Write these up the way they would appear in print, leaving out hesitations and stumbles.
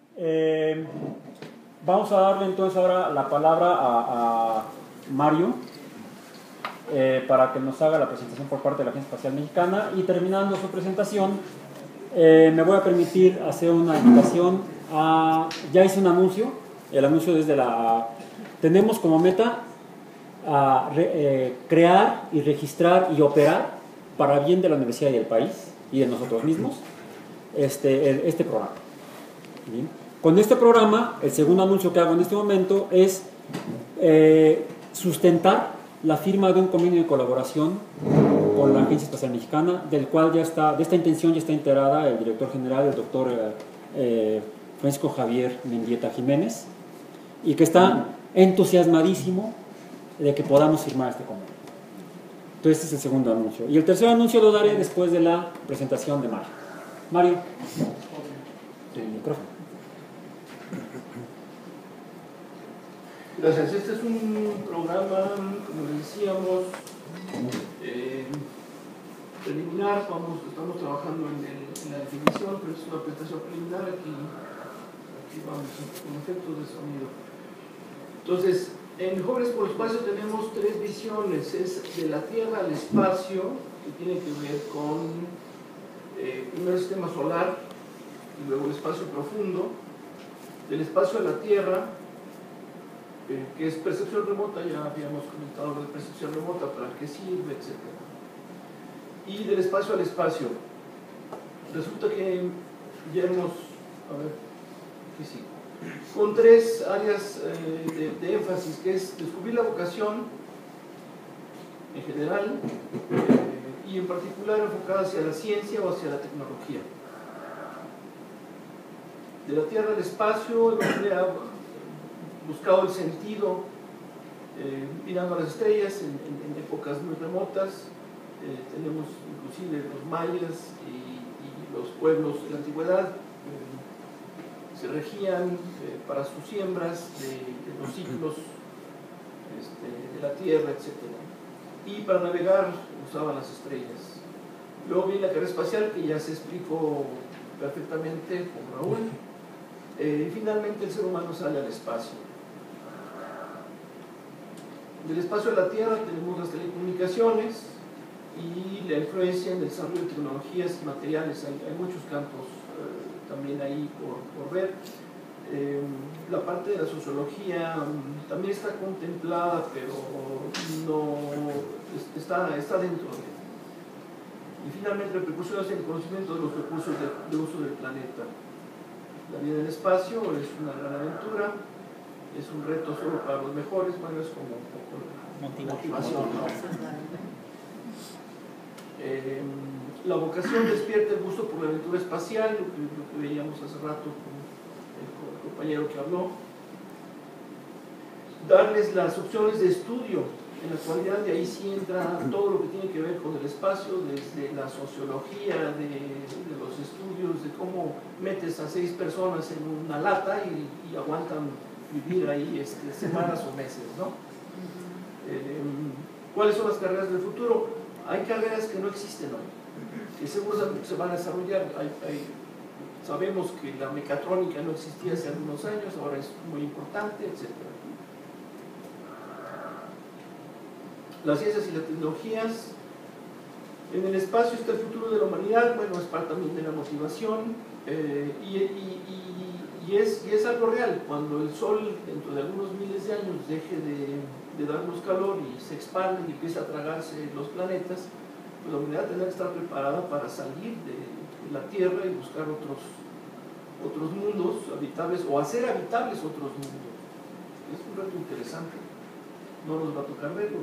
Vamos a darle entonces ahora la palabra a Mario para que nos haga la presentación por parte de la Agencia Espacial Mexicana, y terminando su presentación me voy a permitir hacer una invitación a... Ya hice un anuncio, el anuncio desde la... Tenemos como meta crear y registrar y operar para bien de la universidad y del país y de nosotros mismos este programa. ¿Bien? Con este programa, el segundo anuncio que hago en este momento es sustentar la firma de un convenio de colaboración con la Agencia Espacial Mexicana, del cual ya está, de esta intención ya está enterada el director general, el doctor Francisco Javier Mendieta Jiménez, y que está entusiasmadísimo de que podamos firmar este convenio. Entonces, este es el segundo anuncio. Y el tercer anuncio lo daré después de la presentación de Mario. Mario, el micrófono. Gracias. Este es un programa, como decíamos, preliminar. Estamos trabajando en la definición, pero es una presentación preliminar. Aquí vamos con efectos de sonido. Entonces, en Jóvenes por el Espacio tenemos tres visiones: es de la Tierra al espacio, que tiene que ver con primero el sistema solar y luego el espacio profundo; del espacio a la Tierra, que es percepción remota, ya habíamos comentado de percepción remota, para qué sirve, etc. Y del espacio al espacio. Resulta que ya hemos, a ver, aquí sí, con tres áreas de énfasis, que es descubrir la vocación en general y en particular enfocada hacia la ciencia o hacia la tecnología. De la Tierra al espacio, buscado el sentido mirando a las estrellas en épocas muy remotas. Tenemos inclusive los mayas y los pueblos de la antigüedad se regían para sus siembras de los ciclos de la Tierra, etc. Y para navegar usaban las estrellas. Luego viene la carrera espacial, que ya se explicó perfectamente con Raúl. Y finalmente el ser humano sale al espacio. Del espacio a la Tierra tenemos las telecomunicaciones y la influencia en el desarrollo de tecnologías y materiales. Hay muchos campos también ahí por ver. La parte de la sociología también está contemplada, pero no está dentro de. Y finalmente, repercusiones en el conocimiento de los recursos de uso del planeta. La vida en el espacio es una gran aventura, es un reto solo para los mejores. Bueno, es como un poco motivación, ¿no? La vocación despierta el gusto por la aventura espacial, lo que veíamos hace rato con el compañero que habló. Darles las opciones de estudio en la actualidad, de ahí sí entra todo lo que tiene que ver con el espacio, desde la sociología de los estudios de cómo metes a 6 personas en una lata y aguantan vivir ahí semanas o meses, ¿no? ¿Cuáles son las carreras del futuro? Hay carreras que no existen hoy, que seguramente se van a desarrollar. Sabemos que la mecatrónica no existía hace algunos años, ahora es muy importante, etc. Las ciencias y las tecnologías. En el espacio está el futuro de la humanidad. Bueno, es parte también de la motivación, y es algo real. Cuando el Sol dentro de algunos miles de años deje de darnos calor y se expande y empieza a tragarse los planetas, pues la humanidad tendrá que estar preparada para salir de la Tierra y buscar otros mundos habitables, o hacer habitables otros mundos. Es un reto interesante, no nos va a tocar verlo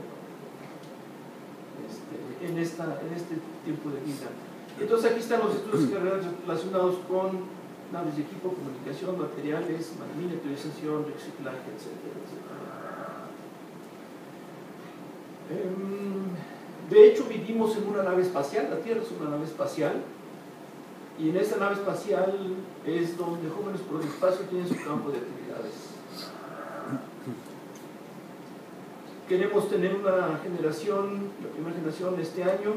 en este tiempo de vida. Entonces aquí están los estudios y carreras relacionados con naves de equipo, comunicación, materiales, miniaturización, reciclaje, etcétera, etcétera. De hecho, vivimos en una nave espacial. La Tierra es una nave espacial, y en esta nave espacial es donde Jóvenes por el Espacio tienen su campo de actividades. Queremos tener una generación, la primera generación este año.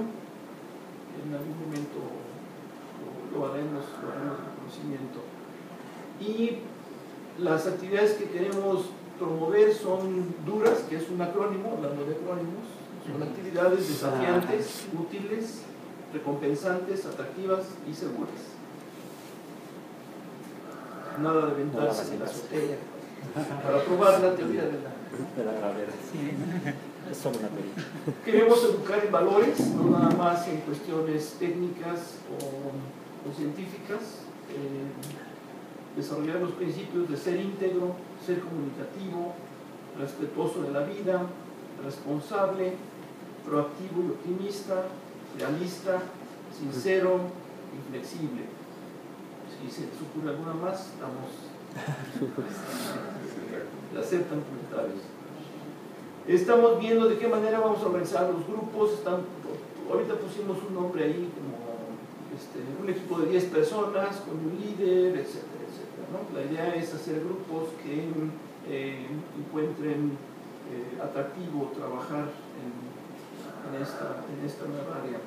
En algún momento lo haremos de conocimiento. Y las actividades que queremos promover son DURAS, que es un acrónimo, hablando de acrónimos, son actividades desafiantes, útiles, recompensantes, atractivas y seguras. Nada de aventarse en la azotea para probar la teoría de la gravedad. Sí, es solo una teoría. Queremos educar en valores, no nada más en cuestiones técnicas o científicas. Desarrollar los principios de ser íntegro, ser comunicativo, respetuoso de la vida, responsable, proactivo y optimista, realista, sincero y flexible. Si se les ocurre alguna más, aceptan comentarios. Estamos viendo de qué manera vamos a organizar los grupos. Ahorita pusimos un nombre ahí como un equipo de 10 personas con un líder, etcétera, etcétera, ¿no? La idea es hacer grupos que encuentren atractivo trabajar en esta nueva área.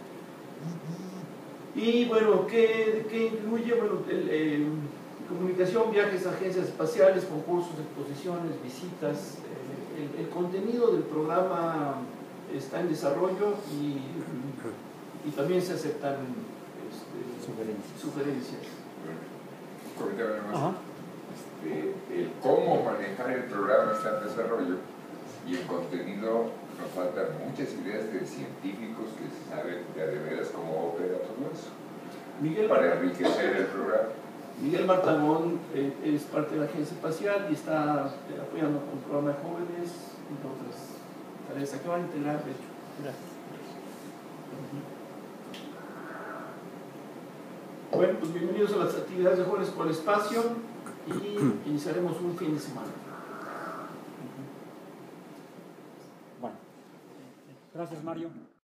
Y bueno, ¿qué incluye? Bueno, comunicación, viajes a agencias espaciales, concursos, exposiciones, visitas. El contenido del programa está en desarrollo y también se aceptan sugerencias. El cómo manejar el programa está en desarrollo y el contenido nos faltan muchas ideas de científicos que saben ya de veras cómo opera todo eso para enriquecer el programa. Miguel Martagón es parte de la Agencia Espacial y está apoyando con el programa de jóvenes y otras tareas que van a integrar, de hecho. Gracias. Bueno, pues bienvenidos a las actividades de Jóvenes por el Espacio y iniciaremos un fin de semana. Bueno, gracias Mario.